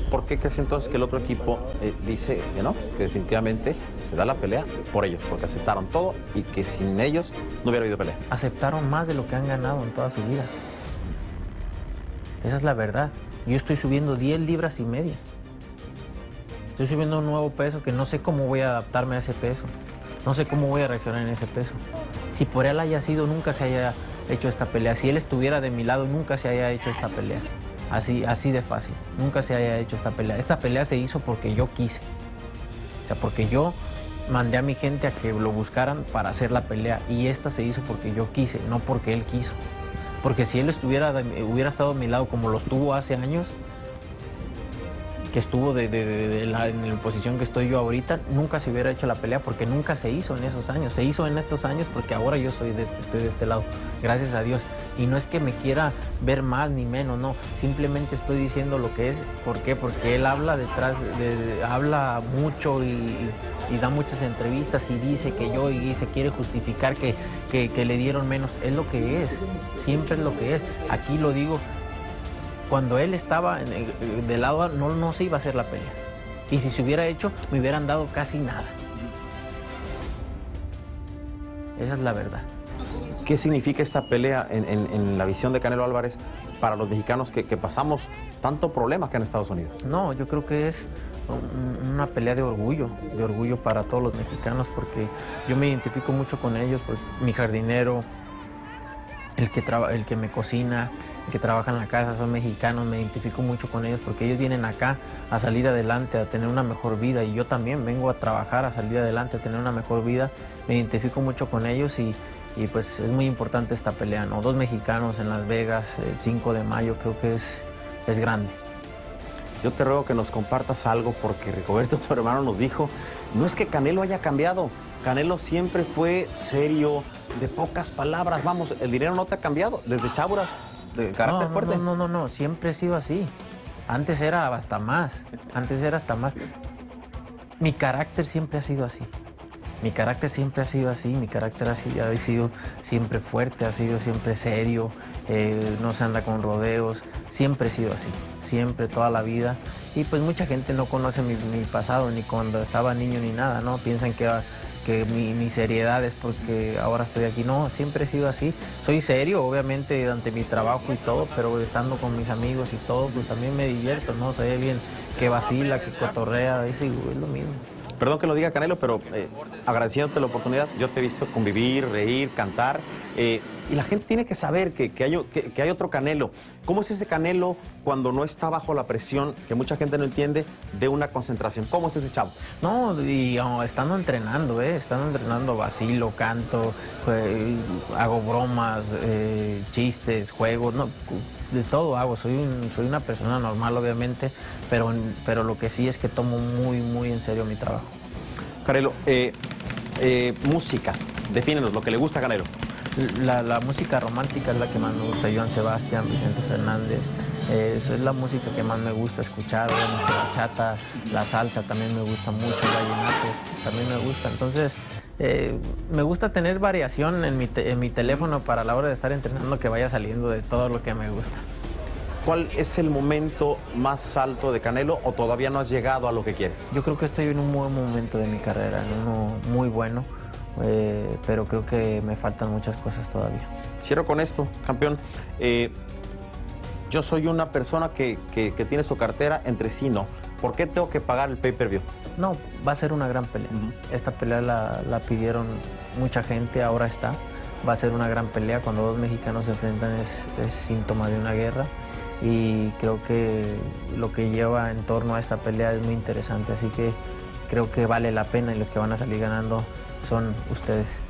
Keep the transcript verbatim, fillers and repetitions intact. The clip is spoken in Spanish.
¿por qué crees entonces que el otro equipo eh, dice que no, que definitivamente se da la pelea por ellos, porque aceptaron todo y que sin ellos no hubiera habido pelea? Aceptaron más de lo que han ganado en toda su vida. Esa es la verdad. Yo estoy subiendo diez libras y media. Estoy subiendo un nuevo peso que no sé cómo voy a adaptarme a ese peso. No sé cómo voy a reaccionar en ese peso. Si por él haya sido, nunca se haya hecho esta pelea. Si él estuviera de mi lado, nunca se haya hecho esta pelea. Así, así de fácil. Nunca se haya hecho esta pelea. Esta pelea se hizo porque yo quise. O sea, porque yo mandé a mi gente a que lo buscaran para hacer la pelea. Y esta se hizo porque yo quise, no porque él quiso. Porque si él estuviera, hubiera estado a mi lado como lo estuvo hace años, que estuvo de, de, de, de la, en la posición que estoy yo ahorita, nunca se hubiera hecho la pelea porque nunca se hizo en esos años. Se hizo en estos años porque ahora yo soy de, estoy de este lado, gracias a Dios. Y no es que me quiera ver más ni menos, no. Simplemente estoy diciendo lo que es. ¿Por qué? Porque él habla detrás, de, de, habla mucho y, y da muchas entrevistas y dice que yo y se quiere justificar que, que, que le dieron menos. Es lo que es, siempre es lo que es. Aquí lo digo. Cuando él estaba en el, del lado, no, no se iba a hacer la pelea. Y si se hubiera hecho, me hubieran dado casi nada. Esa es la verdad. ¿Qué significa esta pelea en, en, en la visión de Canelo Álvarez para los mexicanos que, que pasamos tanto problema acá en Estados Unidos? No, yo creo que es un, una pelea de orgullo, de orgullo para todos los mexicanos, porque yo me identifico mucho con ellos, pues, mi jardinero, el que, traba, el que me cocina, que trabajan en la casa, son mexicanos, me identifico mucho con ellos porque ellos vienen acá a salir adelante, a tener una mejor vida, y yo también vengo a trabajar, a salir adelante, a tener una mejor vida. Me identifico mucho con ellos y, y pues es muy importante esta pelea, ¿no? Dos mexicanos en Las Vegas, el cinco de mayo, creo que es, es grande. Yo te ruego que nos compartas algo porque Rigoberto, tu hermano, nos dijo, no es que Canelo haya cambiado, Canelo siempre fue serio, de pocas palabras, vamos, el dinero no te ha cambiado, desde Cháburas, de carácter no, fuerte. No, no, no, no, siempre he sido así. Antes era hasta más, antes era hasta más. Mi carácter siempre ha sido así. Mi carácter siempre ha sido así, mi carácter ha sido, ha sido siempre fuerte, ha sido siempre serio, eh, no se anda con rodeos, siempre he sido así, siempre, toda la vida. Y pues mucha gente no conoce mi, mi pasado, ni cuando estaba niño ni nada, ¿no? Piensan que... que mi, mi seriedad es porque ahora estoy aquí. No, siempre he sido así. Soy serio, obviamente, ante mi trabajo y todo, pero estando con mis amigos y todo, pues también me divierto, ¿no? Soy alguien que vacila, que cotorrea, es, es lo mismo. Perdón que lo diga, Canelo, pero eh, agradeciéndote la oportunidad, yo te he visto convivir, reír, cantar, eh, y la gente tiene que saber que, que, hay, que, que hay otro Canelo. ¿Cómo es ese Canelo cuando no está bajo la presión, que mucha gente no entiende, de una concentración? ¿Cómo es ese chavo? No, y oh, estando entrenando, ¿eh? Estando entrenando, vacilo, canto, eh, hago bromas, eh, chistes, juegos, no, de todo hago. Soy, un, soy una persona normal, obviamente, pero, pero lo que sí es que tomo muy, muy en serio mi trabajo. Canelo, eh, eh, música, defínenos lo que le gusta a Canelo. La, la música romántica es la que más me gusta, Joan Sebastián, Vicente Fernández, eh, eso es la música que más me gusta escuchar, obviamente la bachata, la salsa también me gusta mucho, el vallenato también me gusta, entonces eh, me gusta tener variación en mi, te, en mi teléfono para la hora de estar entrenando, que vaya saliendo de todo lo que me gusta. ¿Cuál es el momento más alto de Canelo o todavía no has llegado a lo que quieres? Yo creo que estoy en un buen momento de mi carrera, en uno muy bueno. Eh, pero creo que me faltan muchas cosas todavía. Cierro con esto, campeón. Eh, yo soy una persona que, que, que tiene su cartera entre sí, ¿no? ¿Por qué tengo que pagar el pay-per-view? No, va a ser una gran pelea. Uh-huh. Esta pelea la, la pidieron mucha gente, ahora está. Va a ser una gran pelea. Cuando dos mexicanos se enfrentan es, es síntoma de una guerra. Y creo que lo que lleva en torno a esta pelea es muy interesante. Así que creo que vale la pena, y los que van a salir ganando son ustedes.